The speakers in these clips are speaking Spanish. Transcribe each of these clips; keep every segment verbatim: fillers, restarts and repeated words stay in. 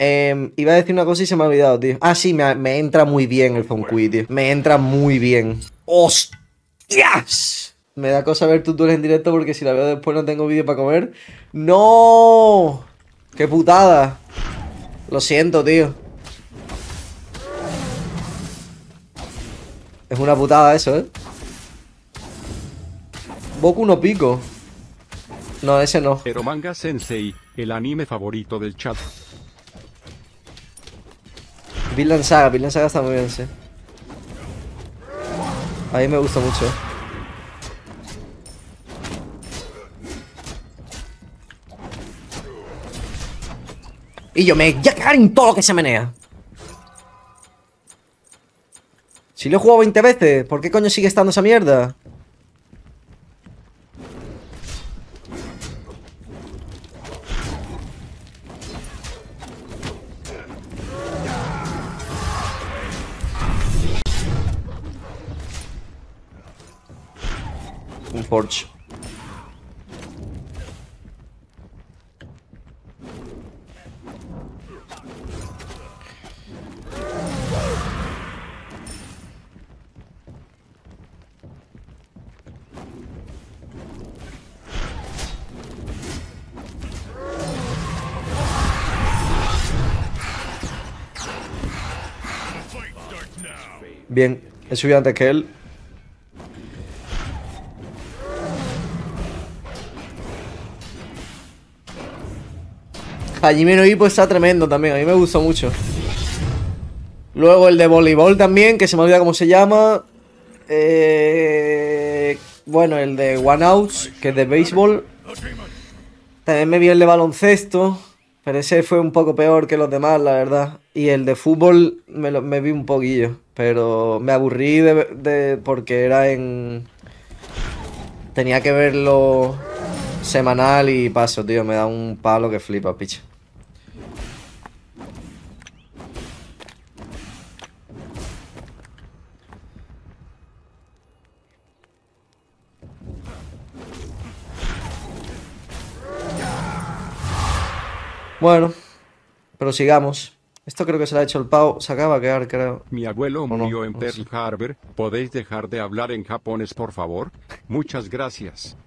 Eh, iba a decir una cosa y se me ha olvidado, tío. Ah, sí, me, me entra muy bien el Fonkui, tío. Me entra muy bien. ¡Hostias! Me da cosa ver tutoriales en directo porque si la veo después no tengo vídeo para comer. ¡No! ¡Qué putada! Lo siento, tío. Es una putada eso, ¿eh? Boku no Pico. No, ese no. Eromanga Sensei, el anime favorito del chat. Vinland Saga, Vinland Saga está muy bien, sí. A mí me gusta mucho. Y yo me voy a cagar en todo lo que se menea. Si lo he jugado veinte veces, ¿por qué coño sigue estando esa mierda? Un Forge. Bien, he subido antes que él. Hajime no Ippo está tremendo también, a mí me gustó mucho. Luego el de voleibol también, que se me olvida cómo se llama. Eh... Bueno, el de One Outs, que es de béisbol. También me vi el de baloncesto, pero ese fue un poco peor que los demás, la verdad. Y el de fútbol me, lo, me vi un poquillo, pero me aburrí de, de porque era en... Tenía que verlo semanal y paso, tío. Me da un palo que flipa, picha. Bueno, pero sigamos. Esto creo que se lo ha hecho el pavo. Se acaba de quedar, creo. Mi abuelo no? murió en No Pearl sé. Harbor. ¿Podéis dejar de hablar en japonés, por favor? Muchas gracias.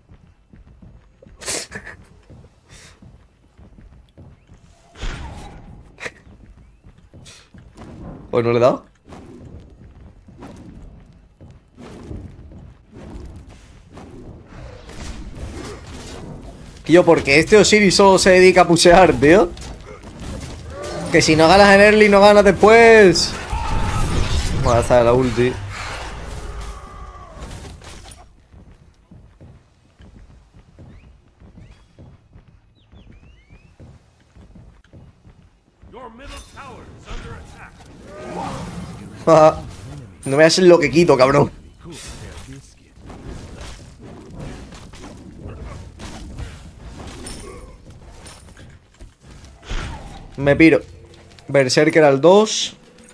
¿O no le he dado? Tío, porque este Osiris solo se dedica a pusear, tío. Que si no ganas en early, no ganas después. Voy a estar la ulti. Ah, no me haces lo que quito, cabrón. Me piro. Berserker al dos.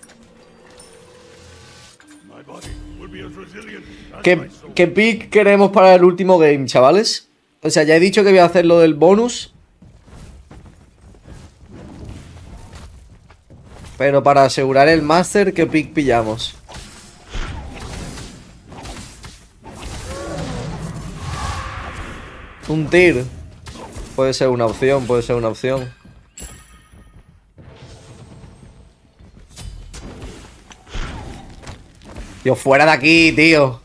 ¿Qué, ¿Qué pick queremos para el último game, chavales? O sea, ya he dicho que voy a hacer lo del bonus. Pero para asegurar el master, ¿qué pick pillamos? Un tir. Puede ser una opción, puede ser una opción. Tío, fuera de aquí, tío.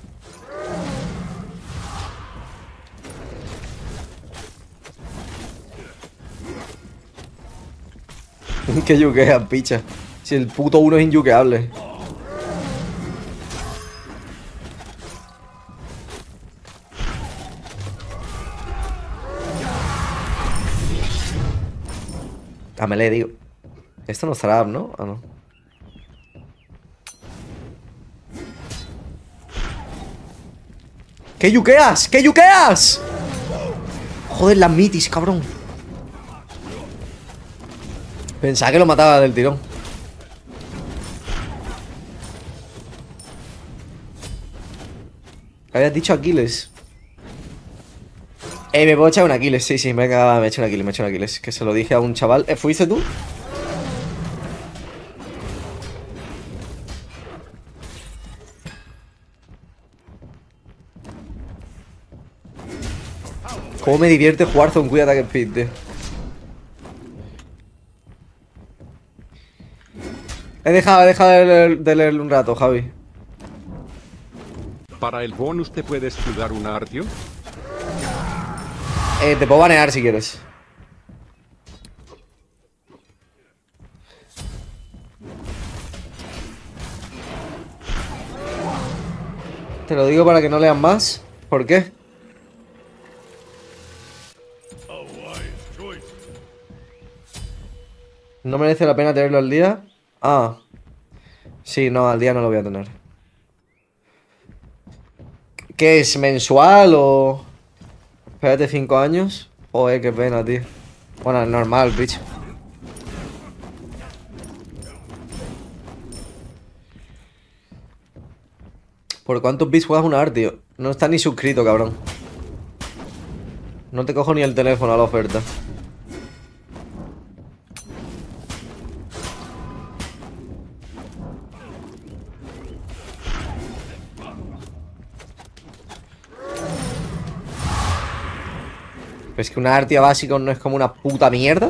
Que yuquean, picha. Si el puto uno es inyuqueable. A melee, digo. Esto no es trap, ¿no? Ah, no. ¿Qué yuqueas? ¿Qué yuqueas? Joder, las mitis, cabrón. Pensaba que lo mataba del tirón. Habías dicho Aquiles. Eh, me puedo echar un Aquiles. Sí, sí, venga, me he hecho un Aquiles, me he hecho un Aquiles. Que se lo dije a un chaval. ¿Eh, ¿Fuiste tú? Cómo me divierte jugar Zonquid Attack Speed, tío. He dejado, he dejado de, leer, de leerlo un rato, Javi. Para el bonus te puedes jugar un Artio. Eh, te puedo banear si quieres. Te lo digo para que no lean más. ¿Por qué? ¿No merece la pena tenerlo al día? Ah. Sí, no, al día no lo voy a tener. ¿Qué es? ¿Mensual o...? Espérate, cinco años. Joder, qué pena, tío. Bueno, es normal, bicho. ¿Por cuántos bits juegas una art, tío? No está ni suscrito, cabrón. No te cojo ni el teléfono a la oferta. ¿Es que una artia básica no es como una puta mierda?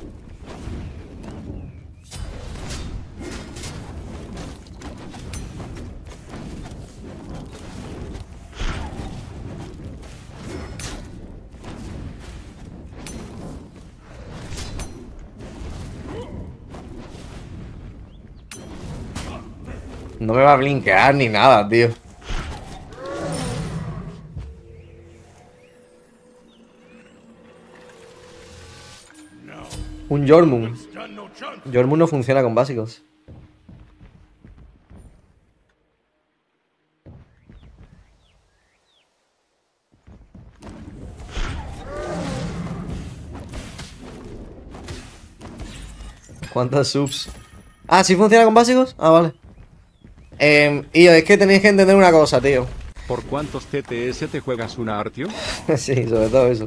No me va a blinkear ni nada, tío. Un Jormun. Jormun no funciona con básicos. ¿Cuántas subs? Ah, ¿sí funciona con básicos? Ah, vale. Eh, y es que tenéis que entender una cosa, tío. ¿Por cuántos T T S te juegas una Artio? Sí, sobre todo eso.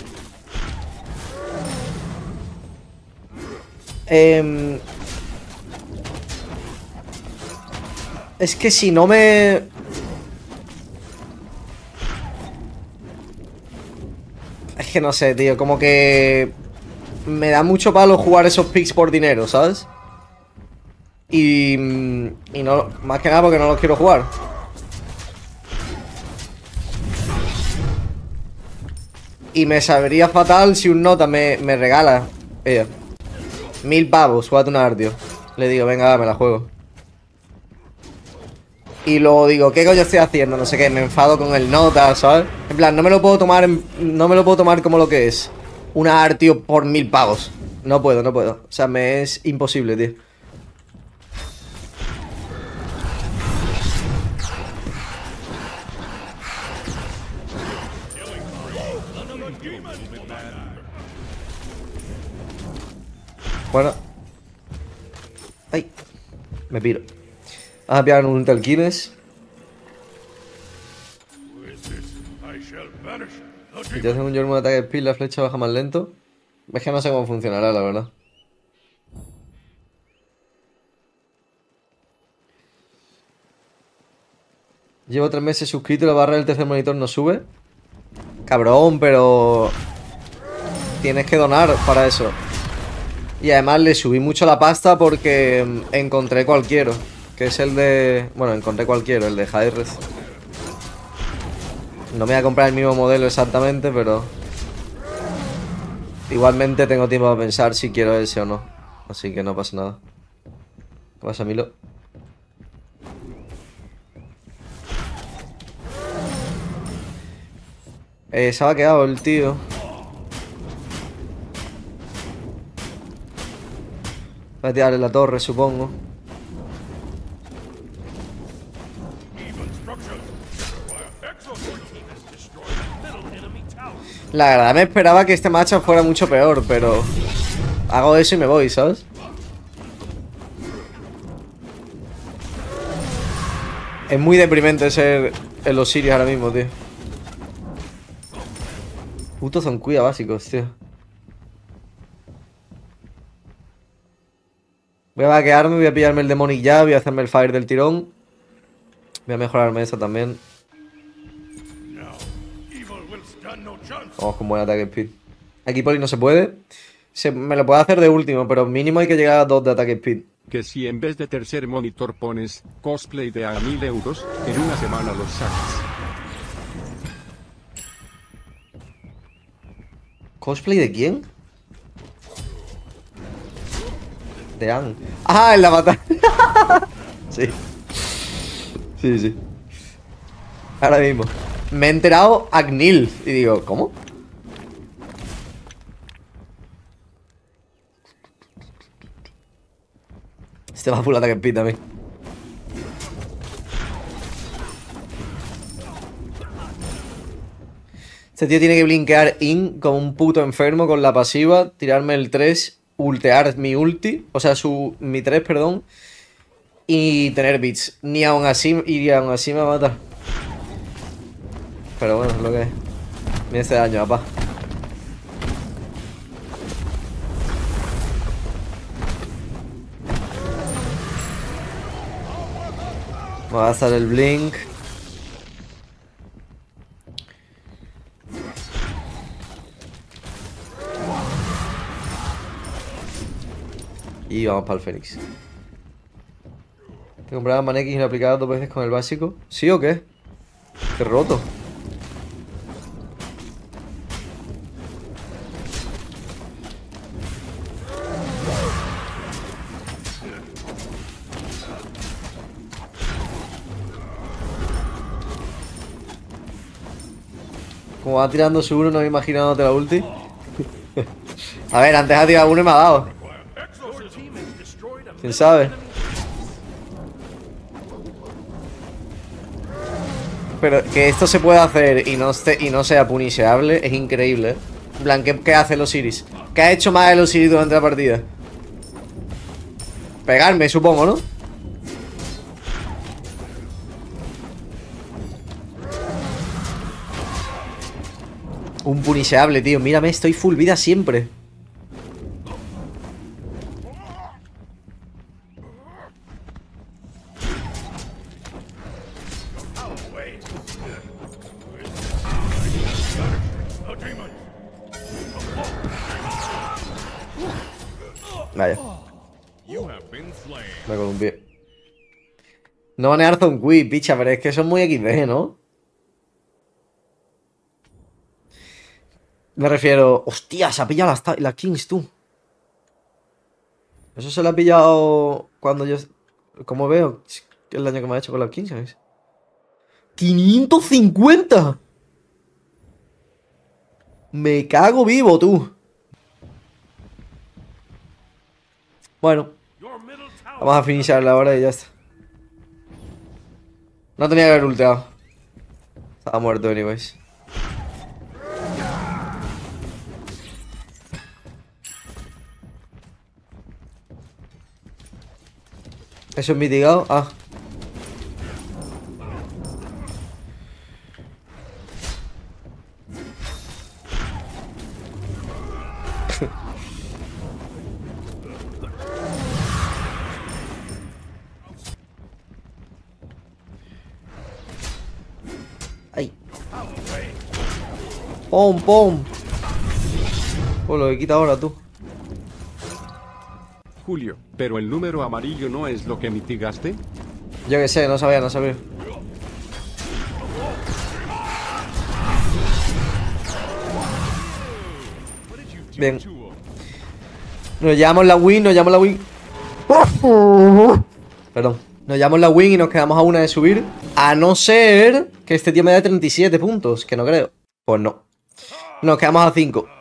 Eh, es que si no me... Es que no sé, tío, como que... Me da mucho palo jugar esos picks por dinero, ¿sabes? Y... Y no... Más que nada porque no los quiero jugar. Y me sabría fatal si un nota me, me regala ella. Mil pavos, jugate una Artio. Le digo, venga, me la juego. Y luego digo, ¿qué coño estoy haciendo? No sé qué, me enfado con el nota, ¿sabes? En plan, no me lo puedo tomar en, no me lo puedo tomar como lo que es. Una Artio por mil pavos. No puedo, no puedo. O sea, me es imposible, tío. Bueno. Ay. Me piro. Vamos a pillar un Telquines. Si te hacen un Jormun ataque de speed, la flecha baja más lento. Es que no sé cómo funcionará, la verdad. Llevo tres meses suscrito y la barra del tercer monitor no sube. Cabrón, pero... Tienes que donar para eso. Y además le subí mucho la pasta porque encontré cualquiera. Que es el de... Bueno, encontré cualquiera, el de Hi-Res. No me voy a comprar el mismo modelo exactamente, pero... Igualmente tengo tiempo para pensar si quiero ese o no. Así que no pasa nada. ¿Qué pasa, Milo? Eh, se ha quedado el tío. Voy a tirarle la torre, supongo. La verdad me esperaba que este matchup fuera mucho peor, pero... Hago eso y me voy, ¿sabes? Es muy deprimente ser el Osiris ahora mismo, tío. Puto Zonquid básicos, tío. Voy a vaquearme, voy a pillarme el Demonic ya, voy a hacerme el Fire del tirón. Voy a mejorarme eso también. Vamos con buen ataque speed. Aquí poli no se puede. Se, me lo puedo hacer de último, pero mínimo hay que llegar a dos de ataque speed. Que si en vez de tercer monitor pones cosplay de a mil euros, en una semana los sacas. ¿Cosplay de quién? De Anne. ¡Ah! En la batalla. Sí. Sí, sí. Ahora mismo. Me he enterado Agnil. Y digo, ¿cómo? Este va full ataque speed también. Este tío tiene que blinkear in como un puto enfermo con la pasiva, tirarme el tres, ultear mi ulti, o sea, su mi tres, perdón, y tener bits. Ni aún así, y aún así me va a matar. Pero bueno, es lo que es. Mira este daño, papá. Voy a gastar el blink. Y vamos para el Fénix. ¿Te compraba Manekis y lo aplicaba dos veces con el básico? ¿Sí o qué? Qué roto. Como va tirando su uno, no me imaginándote la ulti. A ver, antes ha tirado uno y me ha dado. ¿Quién sabe? Pero que esto se pueda hacer y no, esté, y no sea puniseable es increíble, ¿eh? En plan, ¿qué, ¿qué hace el Osiris? ¿Qué ha hecho más el Osiris durante la partida? Pegarme, supongo, ¿no? Un puniseable, tío. Mírame, estoy full vida siempre. Vaya. Me columpié. No van a dar Zonqui, picha, pero es que son muy equis de, ¿no? Me refiero... Hostia, se ha pillado la, la Kings, tú. Eso se lo ha pillado cuando yo... ¿Cómo veo? El daño que me ha hecho con la Kings, ¿sabes? ¡quinientos cincuenta! Me cago vivo, tú. Bueno. Vamos a finishar ahora y ya está. No tenía que haber ulteado. Estaba muerto, anyways. Eso es mitigado. Ah. Ay. Pom, pom. Oh, lo que quita ahora tú. Julio, ¿pero el número amarillo no es lo que mitigaste? Yo que sé, no sabía, no sabía. Bien. Nos llevamos la win, nos llevamos la win. Perdón. Nos llevamos la win y nos quedamos a una de subir. A no ser que este tío me dé treinta y siete puntos, que no creo. Pues no. Nos quedamos a cinco.